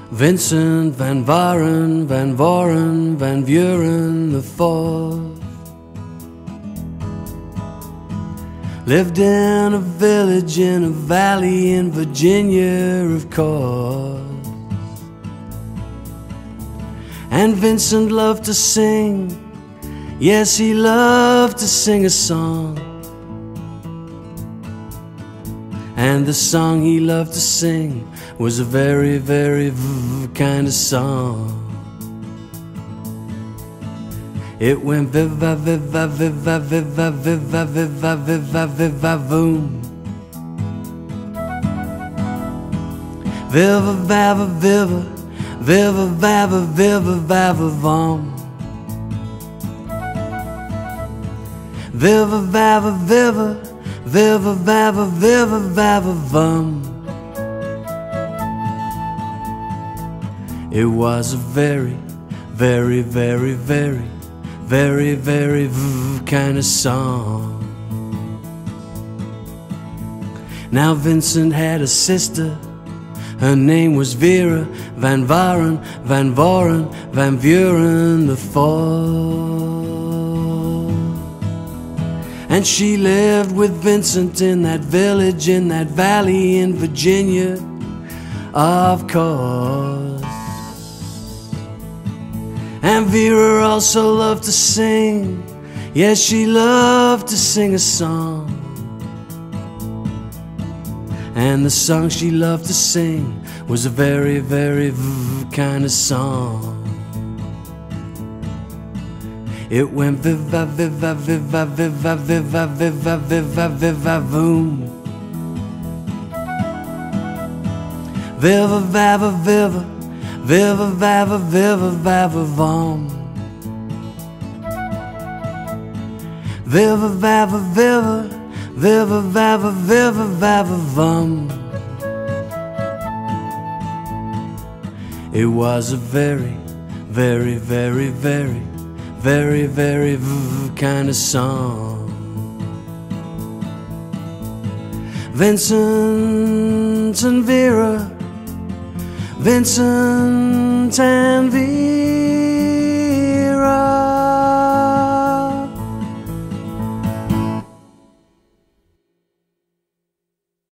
Vincent van Varen, van Voren, van Buren the fourth lived in a village in a valley in Virginia, of course. And Vincent loved to sing, yes, he loved to sing a song. And the song he loved to sing was a very, very kind of song. It went viva, viva, viva, viva, viva, viva, viva, viva, boom. Viva, vava, viva, viva, vava, viva, vava, vom. Viva, vava, viva, viva, vava, viva, vava, vom. It was a very, very, very, very, very, very kind of song. Now Vincent had a sister. Her name was Vera van Varen, van Voren, van Buren the fourth. And she lived with Vincent in that village, in that valley in Virginia, of course. And Vera also loved to sing, yes, she loved to sing a song. And the song she loved to sing was a very, very kind of song. It went viva, viva, viva, viva, viva, viva, viva, viva, boom. Viva, vava, viva, viva, vava, viva, vava, vom. Viva, vava, viva, viva, vava, viva, vava, vom. It was a very, very, very, very, very, very kind of song. Vincent and Vera, Vincent and Vera.